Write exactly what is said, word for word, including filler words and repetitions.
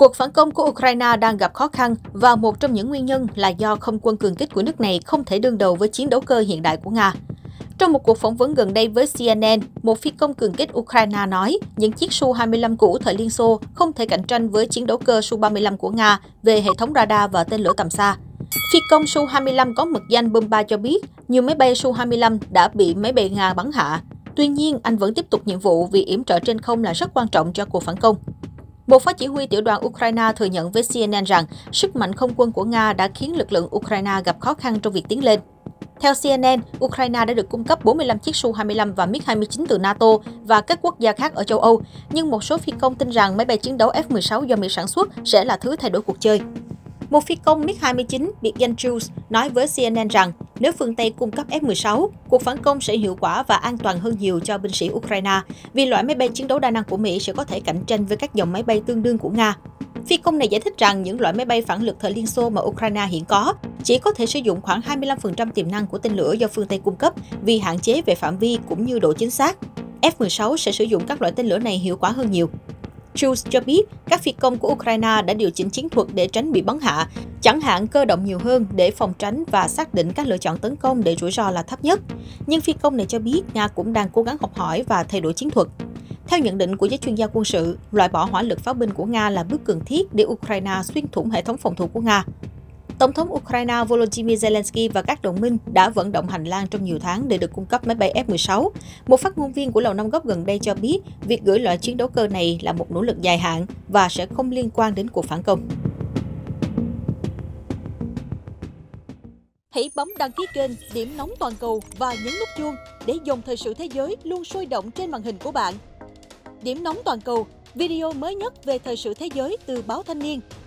Cuộc phản công của Ukraine đang gặp khó khăn và một trong những nguyên nhân là do không quân cường kích của nước này không thể đương đầu với chiến đấu cơ hiện đại của Nga. Trong một cuộc phỏng vấn gần đây với xê en en, một phi công cường kích Ukraine nói những chiếc Su hai mươi lăm cũ thời Liên Xô không thể cạnh tranh với chiến đấu cơ Su ba mươi lăm của Nga về hệ thống radar và tên lửa tầm xa. Phi công Su hai mươi lăm có mật danh Bomba cho biết nhiều máy bay Su hai mươi lăm đã bị máy bay Nga bắn hạ. Tuy nhiên, anh vẫn tiếp tục nhiệm vụ vì yểm trợ trên không là rất quan trọng cho cuộc phản công. Một phó chỉ huy tiểu đoàn Ukraine thừa nhận với xê en en rằng sức mạnh không quân của Nga đã khiến lực lượng Ukraine gặp khó khăn trong việc tiến lên. Theo xê en en, Ukraine đã được cung cấp bốn mươi lăm chiếc Su hai mươi lăm và mig hai mươi chín từ NATO và các quốc gia khác ở châu Âu, nhưng một số phi công tin rằng máy bay chiến đấu F mười sáu do Mỹ sản xuất sẽ là thứ thay đổi cuộc chơi. Một phi công mig hai mươi chín, biệt danh Jules, nói với xê en en rằng nếu phương Tây cung cấp F mười sáu, cuộc phản công sẽ hiệu quả và an toàn hơn nhiều cho binh sĩ Ukraine, vì loại máy bay chiến đấu đa năng của Mỹ sẽ có thể cạnh tranh với các dòng máy bay tương đương của Nga. Phi công này giải thích rằng những loại máy bay phản lực thời Liên Xô mà Ukraine hiện có chỉ có thể sử dụng khoảng hai mươi lăm phần trăm tiềm năng của tên lửa do phương Tây cung cấp vì hạn chế về phạm vi cũng như độ chính xác. F mười sáu sẽ sử dụng các loại tên lửa này hiệu quả hơn nhiều. Jules cho biết các phi công của Ukraine đã điều chỉnh chiến thuật để tránh bị bắn hạ, chẳng hạn cơ động nhiều hơn để phòng tránh và xác định các lựa chọn tấn công để rủi ro là thấp nhất. Nhưng phi công này cho biết Nga cũng đang cố gắng học hỏi và thay đổi chiến thuật. Theo nhận định của giới chuyên gia quân sự, loại bỏ hỏa lực pháo binh của Nga là bước cần thiết để Ukraine xuyên thủng hệ thống phòng thủ của Nga. Tổng thống Ukraine Volodymyr Zelensky và các đồng minh đã vận động hành lang trong nhiều tháng để được cung cấp máy bay F mười sáu. Một phát ngôn viên của Lầu Năm Góc gần đây cho biết việc gửi loại chiến đấu cơ này là một nỗ lực dài hạn và sẽ không liên quan đến cuộc phản công. Hãy bấm đăng ký kênh Điểm Nóng Toàn Cầu và nhấn nút chuông để dòng thời sự thế giới luôn sôi động trên màn hình của bạn. Điểm Nóng Toàn Cầu, video mới nhất về thời sự thế giới từ báo Thanh niên.